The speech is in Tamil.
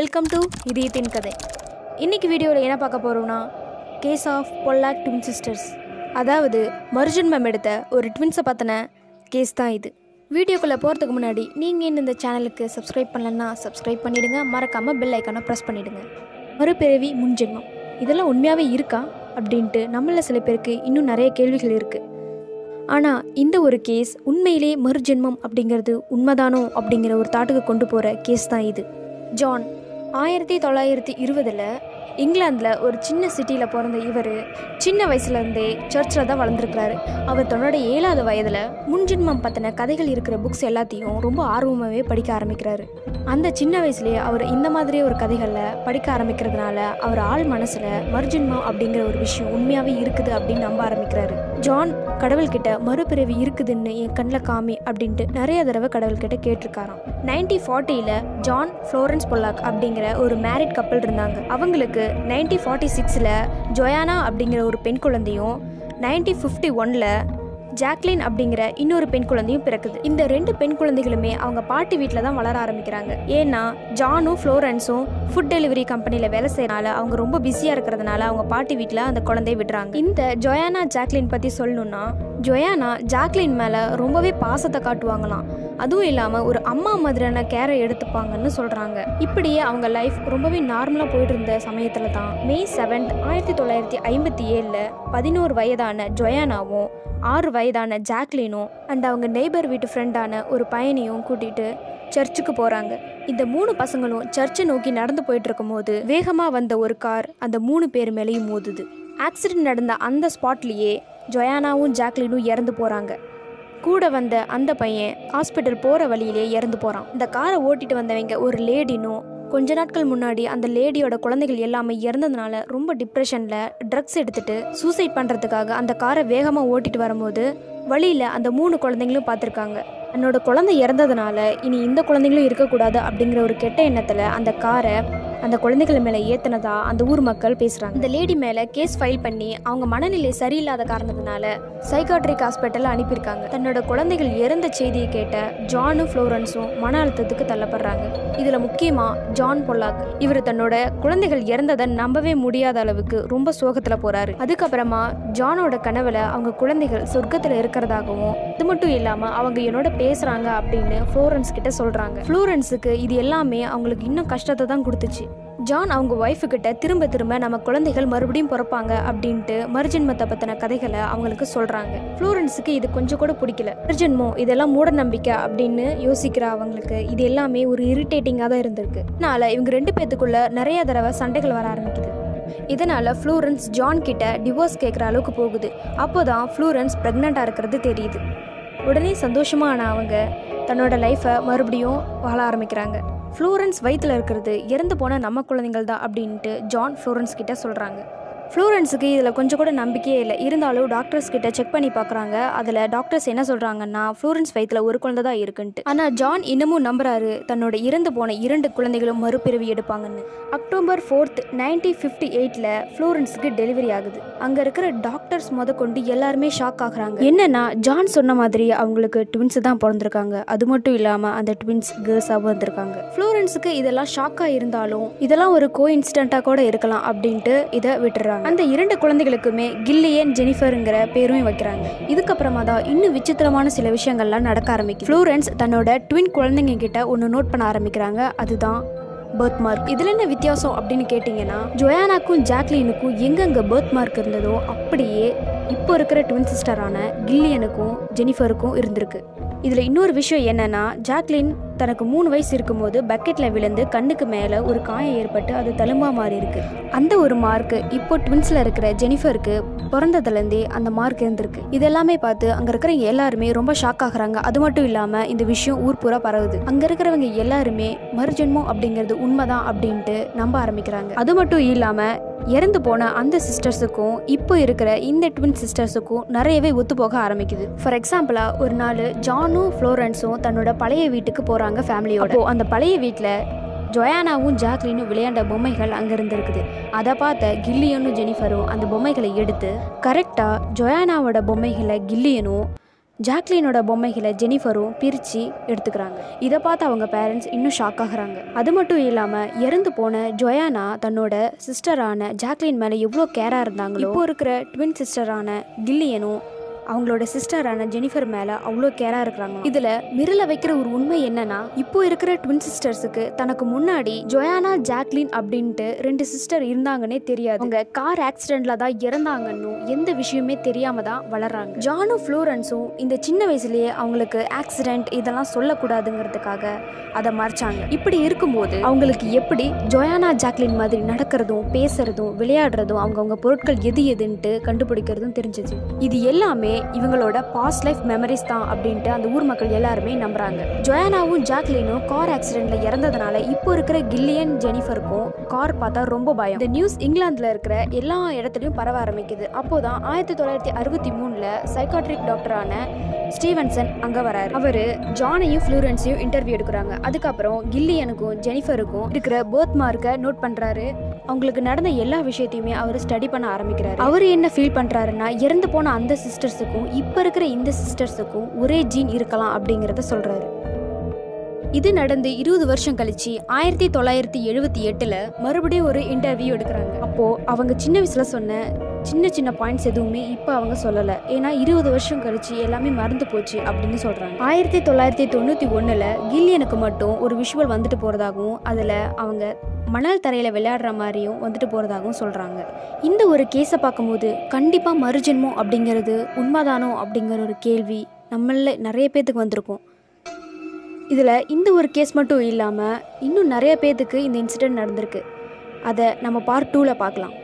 வெல்கம் டு இதயத்தின் கதை. இன்றைக்கி வீடியோவில் என்ன பார்க்க போகிறோம்னா, case of Pollock twin sisters, அதாவது மறுஜென்மம் எடுத்த ஒரு ட்வின்ஸை பற்றின கேஸ் தான் இது. வீடியோக்குள்ளே போகிறதுக்கு முன்னாடி நீங்கள் இன்னும் இந்த சேனலுக்கு சப்ஸ்கிரைப் பண்ணலன்னா சப்ஸ்கிரைப் பண்ணிவிடுங்க. மறக்காமல் பெல் ஐக்கானை ப்ரெஸ் பண்ணிவிடுங்க. மறுபிறவி முன்ஜென்மம் இதெல்லாம் உண்மையாகவே இருக்கா அப்படின்ட்டு நம்மள சில பேருக்கு இன்னும் நிறைய கேள்விகள் இருக்குது. ஆனால் இந்த ஒரு கேஸ் உண்மையிலே மறுஜென்மம் அப்படிங்கிறது உண்மைதானோ அப்படிங்கிற ஒரு தாட்டுக்கு கொண்டு போகிற கேஸ் தான் இது. ஜான் 1920 இங்கிலாந்தில் ஒரு சின்ன சிட்டியில் பிறந்த இவர் சின்ன வயசுலேருந்தே சர்ச்சில் தான் வளர்ந்துருக்கிறாரு. அவர் தன்னோட 7வது வயதில் முன்ஜென்மம் பற்றின கதைகள் இருக்கிற புக்ஸ் எல்லாத்தையும் ரொம்ப ஆர்வமாகவே படிக்க ஆரம்பிக்கிறாரு. அந்த சின்ன வயசுலேயே அவர் இந்த மாதிரியே ஒரு கதைகளில் படிக்க ஆரம்பிக்கிறதுனால அவர் ஆள் மனசில் மறுஜென்மம் அப்படிங்கிற ஒரு விஷயம் உண்மையாகவே இருக்குது அப்படின்னு நம்ப ஆரம்பிக்கிறாரு. ஜான் கடவுள்கிட்ட மறுபிறவி இருக்குதுன்னு என் கண்ணில் காமி அப்படின்ட்டு நிறைய தடவை கடவுள்கிட்ட கேட்டிருக்காராம். 1940 ஜான் ஃப்ளோரன்ஸ் பொல்லாக் அப்படிங்கிற ஒரு மேரிட் கப்பல் இருந்தாங்க. அவங்களுக்கு 1946 ஜொயானா அப்படிங்கிற ஒரு பெண் குழந்தையும் 1951 ஜாக்லின் அப்படிங்கிற இன்னொரு பெண் குழந்தையும் பிறக்குது. இந்த 2 பெண் குழந்தைகளுமே அவங்க பாட்டி வீட்டில் தான் வளர ஆரம்பிக்கிறாங்க. ஏன்னா ஜானும் ஃப்ளோரன்ஸும் ஃபுட் டெலிவரி கம்பெனியில் வேலை செய்யறதுனால அவங்க ரொம்ப பிஸியாக இருக்கிறதுனால அவங்க பாட்டி வீட்டில் அந்த குழந்தைய விடுறாங்க. இந்த ஜொயானா ஜாக்லின் பற்றி சொல்லணும்னா, ஜொயானா ஜாக்லின் மேலே ரொம்பவே பாசத்தை காட்டுவாங்களாம். அதுவும் இல்லாமல் ஒரு அம்மா மாதிரியான கேரை எடுத்துப்பாங்கன்னு சொல்கிறாங்க. இப்படியே அவங்க லைஃப் ரொம்பவே நார்மலாக போயிட்டு இருந்த சமயத்தில் தான் May 7, 1957 11 வயதான ஜொயானாவும் 6 வயதான ஜாக்லினும் அண்ட் அவங்க நெய்பர் வீட்டு ஃப்ரெண்டான ஒரு பையனையும் கூட்டிகிட்டு சர்ச்சுக்கு போகிறாங்க. இந்த 3 பசங்களும் சர்ச்சை நோக்கி நடந்து போயிட்டு இருக்கும் போது வேகமாக வந்த ஒரு கார் அந்த 3 பேர் மேலேயும் மோதுது. ஆக்சிடென்ட் நடந்த அந்த ஸ்பாட்லேயே ஜொயானாவும் ஜாக்லினும் இறந்து போகிறாங்க. கூட வந்த அந்த பையன் ஹாஸ்பிட்டல் போகிற வழியிலே இறந்து போகிறான். இந்த காரை ஓட்டிட்டு வந்தவங்க ஒரு லேடினும் கொஞ்ச நாட்கள் முன்னாடி அந்த லேடியோட குழந்தைகள் எல்லாமே இறந்ததுனால ரொம்ப டிப்ரெஷனில் ட்ரக்ஸ் எடுத்துட்டு சூசைட் பண்ணுறதுக்காக அந்த காரை வேகமாக ஓட்டிட்டு வரும்போது வழியில் அந்த 3 குழந்தைங்களும் பார்த்துருக்காங்க. என்னோட குழந்தை இறந்ததுனால இனி இந்த குழந்தைங்களும் இருக்கக்கூடாது அப்படிங்கிற ஒரு கெட்ட எண்ணத்தில் அந்த காரை அந்த குழந்தைகள் மேலே ஏற்றினதா அந்த ஊர் மக்கள் பேசுகிறாங்க. இந்த லேடி மேலே கேஸ் ஃபைல் பண்ணி அவங்க மனநிலை சரியில்லாத காரணத்தினால சைக்காட்ரிக் ஹாஸ்பிட்டலில் அனுப்பியிருக்காங்க. தன்னோட குழந்தைகள் இறந்த செய்தியை கேட்ட ஜானும் ஃப்ளோரன்ஸும் மன அழுத்தத்துக்கு தள்ளப்படுறாங்க. இதில் முக்கியமாக ஜான் பொல்லாக், இவர் தன்னோட குழந்தைகள் இறந்ததை நம்பவே முடியாத அளவுக்கு ரொம்ப சோகத்தில் போகிறாரு. அதுக்கப்புறமா ஜானோட கனவுல அவங்க குழந்தைகள் சொர்க்கத்தில் இருக்கிறதாகவும் இது மட்டும் இல்லாமல் அவங்க என்னோட பேசுகிறாங்க அப்படின்னு ஃப்ளோரன்ஸ் கிட்ட சொல்கிறாங்க. ஃப்ளோரன்ஸுக்கு இது எல்லாமே அவங்களுக்கு இன்னும் கஷ்டத்தை தான் கொடுத்துச்சு. ஜான் அவங்க ஒய்ஃபு கிட்ட திரும்ப திரும்ப நம்ம குழந்தைகள் மறுபடியும் பிறப்பாங்க அப்படின்ட்டு மறுஜென்மத்தை பற்றின கதைகளை அவங்களுக்கு சொல்கிறாங்க. ஃப்ளோரன்ஸுக்கு இது கொஞ்சம் கூட பிடிக்கல. மறுஜென்மம் இதெல்லாம் மூட நம்பிக்கை அப்படின்னு யோசிக்கிற அவங்களுக்கு இது எல்லாமே ஒரு இரிட்டேட்டிங்காக தான் இருந்திருக்கு. அதனால இவங்க 2 பேத்துக்குள்ள நிறைய தடவை சண்டைகள் வர ஆரம்பிக்குது. இதனால் ஃப்ளோரன்ஸ் ஜான் கிட்ட டிவோர்ஸ் கேட்குற அளவுக்கு போகுது. அப்போ தான் ஃப்ளோரன்ஸ் ப்ரெக்னெண்ட்டாக இருக்கிறது தெரியுது. உடனே சந்தோஷமான அவங்க தன்னோட லைஃப்பை மறுபடியும் வாழ ஆரம்பிக்கிறாங்க. ஃப்ளோரன்ஸ் வயிற்றில் இருக்கிறது இறந்து போன நம்ம குழந்தைகள் தான் அப்படின்ட்டு ஜான் ஃப்ளோரன்ஸ் கிட்ட சொல்கிறாங்க. ஃப்ளோரன்ஸுக்கு இதில் கொஞ்சம் கூட நம்பிக்கையே இல்லை. இருந்தாலும் டாக்டர்ஸ் கிட்ட செக் பண்ணி பார்க்குறாங்க. அதில் டாக்டர்ஸ் என்ன சொல்கிறாங்கன்னா ஃப்ளோரன்ஸ் வயிற்றில் ஒரு குழந்தை தான் இருக்குன்ட்டு. ஆனால் ஜான் இன்னமும் நம்புறாரு தன்னோட இறந்து போன 2 குழந்தைகளும் மறுபிறவி எடுப்பாங்கன்னு. October 4, 1958 ஃப்ளோரன்ஸுக்கு டெலிவரி ஆகுது. அங்கே இருக்கிற டாக்டர்ஸ் கொண்டு எல்லாருமே ஷாக் ஆகுறாங்க. என்னன்னா ஜான் சொன்ன மாதிரி அவங்களுக்கு ட்வின்ஸ் தான் பிறந்திருக்காங்க. அது மட்டும் இல்லாமல் அந்த ட்வின்ஸ் கேர்ள்ஸாகவும் வந்திருக்காங்க. ஃப்ளோரன்ஸுக்கு இதெல்லாம் ஷாக்காக இருந்தாலும் இதெல்லாம் ஒரு கோ இன்சிடென்ட்டாக கூட இருக்கலாம் அப்படின்ட்டு இதை விட்டுறாங்க. அந்த 2 குழந்தைகளுக்குமே கில்லியன் ஜெனிஃபருங்கிற பேரும் வைக்கிறாங்க. இதுக்கப்புறமா தான் இன்னும் விசித்திரமான சில விஷயங்கள்லாம் நடக்க ஆரம்பிக்கும். ஃப்ளோரன்ஸ் தன்னோட ட்வின் குழந்தைங்க கிட்ட ஒன்று நோட் பண்ண ஆரம்பிக்கிறாங்க. அதுதான் பர்த் மார்க். இதில் என்ன வித்தியாசம் அப்படின்னு கேட்டிங்கன்னா, ஜொயானாக்கும் ஜாக்லினுக்கும் எங்கெங்கே பர்த் மார்க் இருந்ததோ அப்படியே இப்போ இருக்கிற ட்வின் சிஸ்டரான கில்லியனுக்கும் ஜெனிஃபருக்கும் இருந்திருக்கு. இதில் இன்னொரு விஷயம் என்னன்னா, ஜாக்லின் தனக்கு 3 வயசு இருக்கும்போது பக்கெட்டில் விழுந்து கண்ணுக்கு மேலே ஒரு காயம் ஏற்பட்டு அது தழும்பா மாறி இருக்கு. அந்த ஒரு மார்க்கு இப்போ ட்வின்ஸில் இருக்கிற ஜெனிஃபருக்கு பிறந்ததுலேருந்தே அந்த மார்க் இருந்திருக்கு. இதெல்லாமே பார்த்து அங்கே இருக்கிறவங்க எல்லாருமே ரொம்ப ஷாக் ஆகுறாங்க. அது மட்டும் இல்லாமல் இந்த விஷயம் ஊர் பூரா பரவுது. அங்கே இருக்கிறவங்க எல்லாருமே மறுஜென்மம் அப்படிங்கிறது உண்மைதான் அப்படின்ட்டு நம்ப ஆரம்பிக்கிறாங்க. அது மட்டும் இல்லாமல் இறந்து போன அந்த சிஸ்டர்ஸுக்கும் இப்போ இருக்கிற இந்த ட்வின் சிஸ்டர்ஸுக்கும் நிறையவே ஒத்து போக ஆரம்பிக்குது. ஃபார் எக்ஸாம்பிளாக ஒரு நாள் ஜானும் ஃப்ளோரன்ஸும் தன்னோட பழைய வீட்டுக்கு போகிறாங்க ஃபேமிலியோட. அந்த பழைய வீட்டில் ஜொயானாவும் ஜாக்லினும் விளையாண்ட பொம்மைகள் அங்கே இருந்திருக்குது. அதை பார்த்த கில்லியனும் ஜெனிஃபரும் அந்த பொம்மைகளை எடுத்து கரெக்டாக ஜொயானாவோட பொம்மைகளை கில்லியனும் ஜாக்லினோட பொம்மைகளை ஜெனிஃபரும் பிரித்து எடுத்துக்கிறாங்க. இதை பார்த்து அவங்க பேரண்ட்ஸ் இன்னும் ஷாக் ஆகுறாங்க. அது மட்டும் இல்லாமல் இறந்து போன ஜொயானா தன்னோட சிஸ்டரான ஜாக்லின் மேலே எவ்வளோ கேராக இருந்தாங்களோ இப்போ இருக்கிற ட்வின் சிஸ்டரான கில்லியனும் அவங்களோட சிஸ்டரான ஜெனிஃபர் மேலே அவ்வளோ கேராக இருக்கிறாங்க. இதில் மிரள வைக்கிற ஒரு உண்மை என்னன்னா, இப்போ இருக்கிற ட்வின் சிஸ்டர்ஸுக்கு தனக்கு முன்னாடி ஜொயானா ஜாக்லின் அப்படின்ட்டு 2 சிஸ்டர் இருந்தாங்கன்னே தெரியாது. அவங்க கார் ஆக்சிடென்ட்ல தான் இறந்தாங்கன்னு எந்த விஷயமே தெரியாம தான் வளர்றாங்க. ஜானும் ஃப்ளோரன்ஸும் இந்த சின்ன வயசுலேயே அவங்களுக்கு ஆக்சிடென்ட் இதெல்லாம் சொல்லக்கூடாதுங்கிறதுக்காக அதை மறைச்சாங்க. இப்படி இருக்கும்போது அவங்களுக்கு எப்படி ஜொயானா ஜாக்லின் மாதிரி நடக்கிறதும் பேசுறதும் விளையாடுறதும் அவங்கவுங்க பொருட்கள் எதுன்ட்டு கண்டுபிடிக்கிறதும் தெரிஞ்சிச்சு. இது எல்லாமே இவங்களோட பாஸ்ட் லைஃப் மெமரிஸ் தான் அப்படின்ட்டு அந்த ஊர் மக்கள் எல்லாருமே நம்புறாங்க. ஜொயானாவும் ஜாக்லினும் கார் ஆக்சிடென்ட்ல இறந்ததுனால இப்போ இருக்கிற கில்லியன் ஜெனிஃபருக்கும் கார் பார்த்தா ரொம்ப பயம். இந்த நியூஸ் இங்கிலாந்துல இருக்கிற எல்லா இடத்துலயும் பரவ ஆரம்பிக்குது. அப்போதான் 1963 சைக்காட்ரிக் டாக்டரான ஸ்டீவன்சன் அங்க வராரு. அவரு ஜானையும் ஃப்ளோரன்ஸையும் இன்டர்வியூ எடுக்கிறாங்க. அதுக்கப்புறம் கில்லியனுக்கும் ஜெனிஃபருக்கும் இருக்கிற பர்த் மார்க்கை நோட் பண்றாரு. அவங்களுக்கு நடந்த எல்லா விஷயத்தையுமே அவர் ஸ்டடி பண்ண ஆரம்பிக்கிறாரு. அவர் என்ன ஃபீல் பண்றாருன்னா, இறந்து போன அந்த சிஸ்டர்ஸுக்கும் இப்போ இருக்கிற இந்த சிஸ்டர்ஸுக்கும் ஒரே ஜீன் இருக்கலாம் அப்படிங்கிறத சொல்றாரு. இது நடந்து 20 வருஷம் கழிச்சு 1978 மறுபடியும் ஒரு இன்டர்வியூ எடுக்கிறாங்க. அப்போ அவங்க சின்ன வயசுல சொன்ன சின்ன பாயிண்ட்ஸ் எதுவுமே இப்போ அவங்க சொல்லலை. ஏன்னா 20 வருஷம் கழிச்சு எல்லாமே மறந்து போச்சு அப்படின்னு சொல்றாங்க. 1991 கில்லியனுக்கு மட்டும் ஒரு விஷுவல் வந்துட்டு போறதாகவும் அதில் அவங்க மணல் தரையில் விளையாடுற மாதிரியும் வந்துட்டு போகிறதாகவும் சொல்கிறாங்க. இந்த ஒரு கேஸை பார்க்கும்போது கண்டிப்பாக மறுஜென்மம் அப்படிங்கிறது உண்மைதானோ அப்படிங்கிற ஒரு கேள்வி நம்மள நிறைய பேத்துக்கு வந்திருக்கும். இதில் இந்த ஒரு கேஸ் மட்டும் இல்லாமல் இன்னும் நிறைய பேத்துக்கு இந்த இன்சிடெண்ட் நடந்திருக்கு. அதை நம்ம பார்ட் 2ல் பார்க்கலாம்.